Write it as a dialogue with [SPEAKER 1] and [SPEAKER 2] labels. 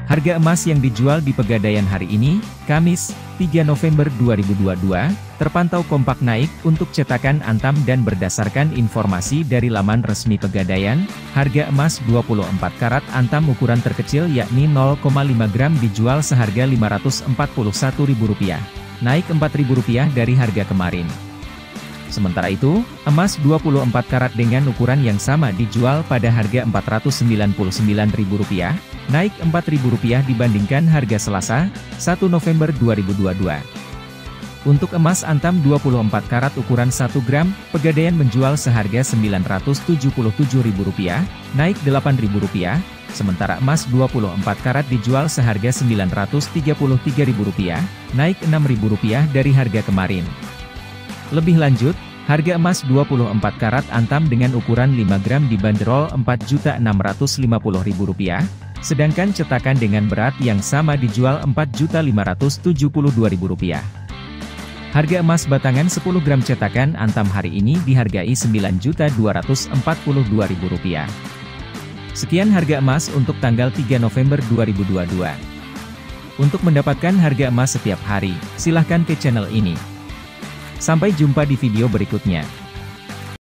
[SPEAKER 1] Harga emas yang dijual di Pegadaian hari ini, Kamis, 3 November 2022, terpantau kompak naik untuk cetakan Antam dan berdasarkan informasi dari laman resmi Pegadaian, harga emas 24 karat Antam ukuran terkecil yakni 0,5 gram dijual seharga Rp541.000, naik Rp4.000 dari harga kemarin. Sementara itu, emas 24 karat dengan ukuran yang sama dijual pada harga Rp499.000, naik Rp4.000 dibandingkan harga Selasa, 1 November 2022. Untuk emas Antam 24 karat ukuran 1 gram, Pegadaian menjual seharga Rp977.000, naik Rp8.000, sementara emas 24 karat dijual seharga Rp933.000, naik Rp6.000 dari harga kemarin. Lebih lanjut, harga emas 24 karat Antam dengan ukuran 5 gram dibanderol Rp4.650.000, sedangkan cetakan dengan berat yang sama dijual Rp4.572.000. Harga emas batangan 10 gram cetakan Antam hari ini dihargai Rp9.242.000. Sekian harga emas untuk tanggal 3 November 2022. Untuk mendapatkan harga emas setiap hari, silahkan ke channel ini. Sampai jumpa di video berikutnya.